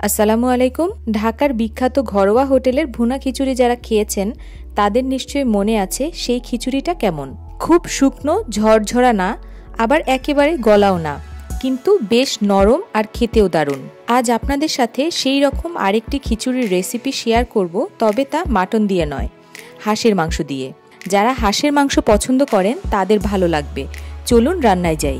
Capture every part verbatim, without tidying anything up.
আসসালামু আলাইকুম। ঢাকার বিখ্যাত ঘরোয়া হোটেলের ভুনা খিচুড়ি যারা খেয়েছেন তাদের নিশ্চয়ই মনে আছে সেই খিচুড়িটা কেমন। খুব শুকনো ঝরঝরা না, আবার একেবারে গলাও না, কিন্তু বেশ নরম আর খেতেও দারুণ। আজ আপনাদের সাথে সেই রকম আরেকটি খিচুড়ির রেসিপি শেয়ার করব, তবে তা মাটন দিয়ে নয়, হাঁসের মাংস দিয়ে। যারা হাঁসের মাংস পছন্দ করেন তাদের ভালো লাগবে। চলুন রান্নায় যাই।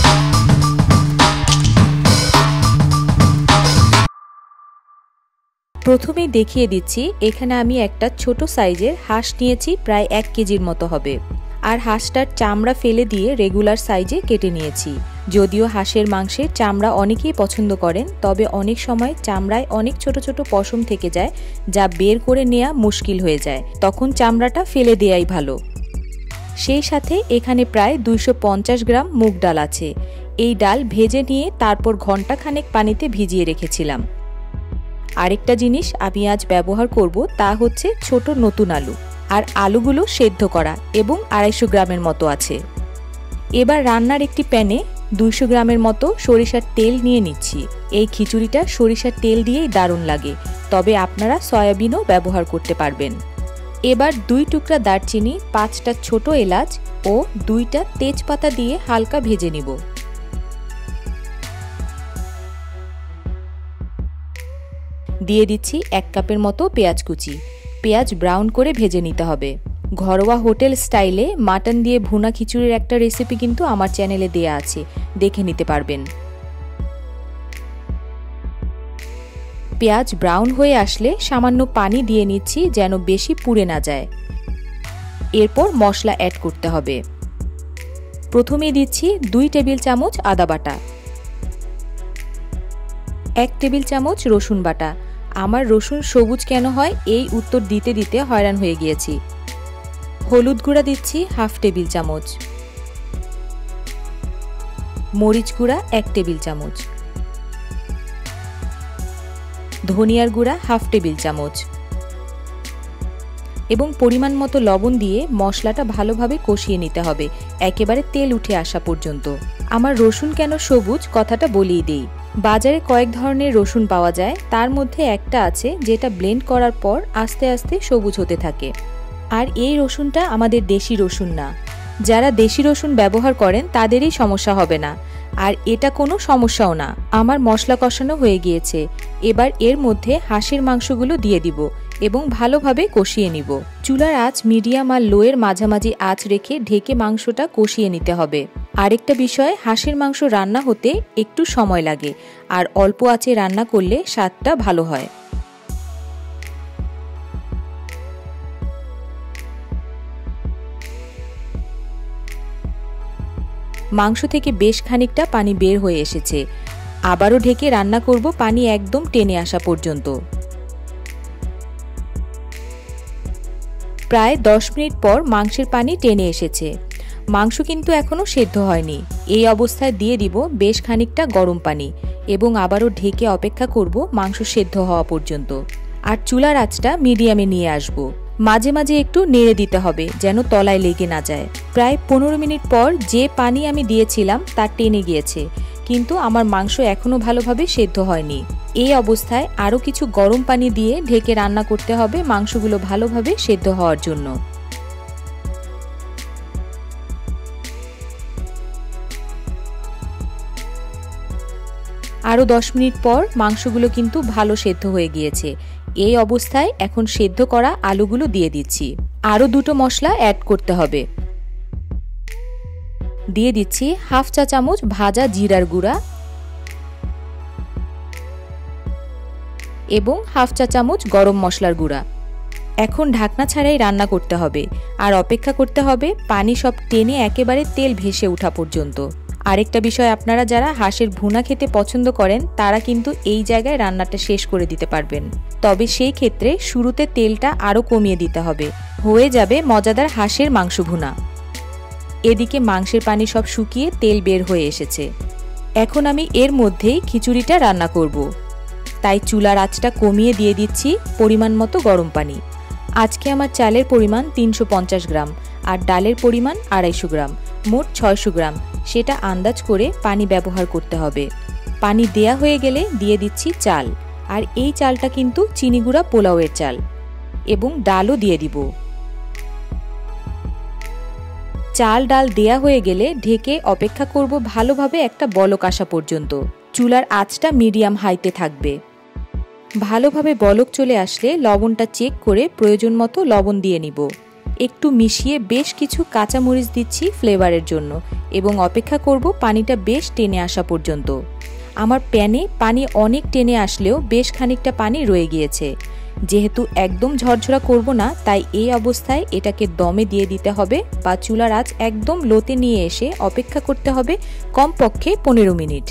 প্রথমেই দেখিয়ে দিচ্ছি, এখানে আমি একটা ছোট সাইজের হাঁস নিয়েছি, প্রায় এক কেজির মতো হবে। আর হাঁসটার চামড়া ফেলে দিয়ে রেগুলার সাইজে কেটে নিয়েছি। যদিও হাঁসের মাংসের চামড়া অনেকেই পছন্দ করেন, তবে অনেক সময় চামড়ায় অনেক ছোট ছোট পশম থেকে যায়, যা বের করে নেওয়া মুশকিল হয়ে যায়। তখন চামড়াটা ফেলে দেয়াই ভালো। সেই সাথে এখানে প্রায় দুইশো পঞ্চাশ গ্রাম মুগ ডাল আছে। এই ডাল ভেজে নিয়ে তারপর ঘন্টাখানেক পানিতে ভিজিয়ে রেখেছিলাম। আরেকটা জিনিস আমি আজ ব্যবহার করব, তা হচ্ছে ছোট নতুন আলু। আর আলুগুলো সেদ্ধ করা এবং আড়াইশো গ্রামের মতো আছে। এবার রান্নার একটি প্যানে দুইশো গ্রামের মতো সরিষার তেল নিয়ে নিচ্ছি। এই খিচুড়িটা সরিষার তেল দিয়েই দারুণ লাগে, তবে আপনারা সয়াবিনও ব্যবহার করতে পারবেন। এবার দুই টুকরা দারচিনি, পাঁচটা ছোট এলাচ ও দুইটা তেজপাতা দিয়ে হালকা ভেজে নিব। দিয়ে দিচ্ছি এক কাপের মতো পেঁয়াজ কুচি। পেঁয়াজ ব্রাউন করে ভেজে নিতে হবে। ঘরোয়া হোটেল স্টাইলে মাটন দিয়ে ভুনা খিচুড়ির একটা রেসিপি কিন্তু আমার চ্যানেলে দেয়া আছে, দেখে নিতে পারবেন। পেঁয়াজ ব্রাউন হয়ে আসলে সামান্য পানি দিয়ে নিচ্ছি, যেন বেশি পুড়ে না যায়। এরপর মশলা অ্যাড করতে হবে। প্রথমে দিচ্ছি দুই টেবিল চামচ আদা বাটা, এক টেবিল চামচ রসুন বাটা। আমার রসুন সবুজ কেন হয় এই উত্তর দিতে দিতে হয়রান হয়ে গিয়েছি। হলুদ গুঁড়া দিচ্ছি হাফ টেবিল চামচ, মরিচ গুঁড়া এক টেবিল চামচ, ধনিয়ার গুঁড়া হাফ টেবিল চামচ এবং পরিমাণ মতো লবণ দিয়ে মশলাটা ভালোভাবে কষিয়ে নিতে হবে, একেবারে তেল উঠে আসা পর্যন্ত। আমার রসুন কেন সবুজ কথাটা বলেই দেই। বাজারে কয়েক ধরনের রসুন পাওয়া যায়, তার মধ্যে একটা আছে যেটা ব্লেন্ড করার পর আস্তে আস্তে সবুজ হতে থাকে। আর এই রসুনটা আমাদের দেশি রসুন না। যারা দেশি রসুন ব্যবহার করেন তাদেরই সমস্যা হবে না, আর এটা কোনো সমস্যাও না। আমার মশলা কষানো হয়ে গিয়েছে। এবার এর মধ্যে হাঁসের মাংসগুলো দিয়ে দিব এবং ভালোভাবে কষিয়ে নিব। চুলার আঁচ মিডিয়াম আর লোয়ের মাঝামাঝি আঁচ রেখে ঢেকে মাংসটা কষিয়ে নিতে হবে। আরেকটা বিষয়, হাঁসের মাংস রান্না হতে একটু সময় লাগে, আর অল্প আঁচে রান্না করলে স্বাদটা ভালো হয়। মাংস থেকে বেশ খানিকটা পানি বের হয়ে এসেছে। আবারও ঢেকে রান্না করব পানি একদম টেনে আসা পর্যন্ত। প্রায় দশ মিনিট পর মাংসের পানি টেনে এসেছে। মাংস কিন্তু এখনো সেদ্ধ হয়নি। এই অবস্থায় দিয়ে দিব বেশ খানিকটা গরম পানি এবং আবারও ঢেকে অপেক্ষা করব মাংস সেদ্ধ হওয়া পর্যন্ত। আর চুলার আঁচটা মিডিয়ামে নিয়ে আসব। মাঝে মাঝে একটু নেড়ে দিতে হবে যেন তলায় লেগে না যায়। প্রায় পনেরো মিনিট পর যে পানি আমি দিয়েছিলাম তা টেনে গিয়েছে, কিন্তু আমার মাংস এখনো ভালোভাবে সেদ্ধ হয়নি। এই অবস্থায় আরও কিছু গরম পানি দিয়ে ঢেকে রান্না করতে হবে মাংসগুলো ভালোভাবে সেদ্ধ হওয়ার জন্য। আরও দশ মিনিট পর মাংসগুলো কিন্তু ভালো সেদ্ধ হয়ে গিয়েছে। এই অবস্থায় এখন সেদ্ধ করা আলুগুলো দিয়ে দিচ্ছি। আরও দুটো মশলা অ্যাড করতে হবে। দিয়ে দিচ্ছি হাফ চা চামচ ভাজা জিরার গুঁড়া এবং হাফ চা চামচ গরম মশলার গুঁড়া। এখন ঢাকনা ছাড়াই রান্না করতে হবে আর অপেক্ষা করতে হবে পানি সব টেনে একেবারে তেল ভেসে ওঠা পর্যন্ত। আরেকটা বিষয়, আপনারা যারা হাঁসের ভুনা খেতে পছন্দ করেন তারা কিন্তু এই জায়গায় রান্নাটা শেষ করে দিতে পারবেন, তবে সেই ক্ষেত্রে শুরুতে তেলটা আরও কমিয়ে দিতে হবে। হয়ে যাবে মজাদার হাঁসের মাংস ভুনা। এদিকে মাংসের পানি সব শুকিয়ে তেল বের হয়ে এসেছে। এখন আমি এর মধ্যেই খিচুড়িটা রান্না করব, তাই চুলার আঁচটা কমিয়ে দিয়ে দিচ্ছি পরিমাণ মতো গরম পানি। আজকে আমার চালের পরিমাণ তিনশো পঞ্চাশ গ্রাম আর ডালের পরিমাণ আড়াইশো গ্রাম, মোট ছয়শো গ্রাম। সেটা আন্দাজ করে পানি ব্যবহার করতে হবে। পানি দেয়া হয়ে গেলে দিয়ে দিচ্ছি চাল, আর এই চালটা কিন্তু চিনি গুঁড়া পোলাওয়ের চাল। এবং ডালও দিয়ে দিব। চাল ডাল দেয়া হয়ে গেলে ঢেকে অপেক্ষা করব ভালোভাবে একটা বলক আসা পর্যন্ত। চুলার আঁচটা মিডিয়াম হাইতে থাকবে। ভালোভাবে বলক চলে আসলে লবণটা চেক করে প্রয়োজন মতো লবণ দিয়ে নিব। একটু মিশিয়ে বেশ কিছু কাঁচামরিচ দিচ্ছি ফ্লেভারের জন্য এবং অপেক্ষা করব পানিটা বেশ টেনে আসা পর্যন্ত। আমার প্যানে পানি অনেক টেনে আসলেও বেশ খানিকটা পানি রয়ে গিয়েছে। যেহেতু একদম ঝরঝরা করব না, তাই এই অবস্থায় এটাকে দমে দিয়ে দিতে হবে বা চুলার আঁচ একদম লোতে নিয়ে এসে অপেক্ষা করতে হবে কমপক্ষে পনেরো মিনিট।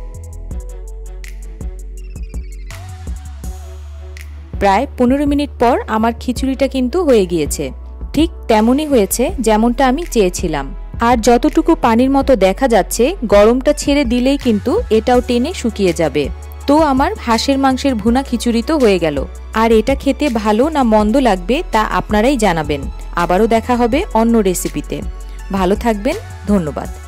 প্রায় পনেরো মিনিট পর আমার খিচুড়িটা কিন্তু হয়ে গিয়েছে। ঠিক তেমনই হয়েছে যেমনটা আমি চেয়েছিলাম। আর যতটুকু পানির মতো দেখা যাচ্ছে, গরমটা ছেড়ে দিলেই কিন্তু এটাও টেনে শুকিয়ে যাবে। তো আমার হাঁসের মাংসের ভুনা খিচুড়ি তো হয়ে গেল। আর এটা খেতে ভালো না মন্দ লাগবে তা আপনারাই জানাবেন। আবারও দেখা হবে অন্য রেসিপিতে। ভালো থাকবেন, ধন্যবাদ।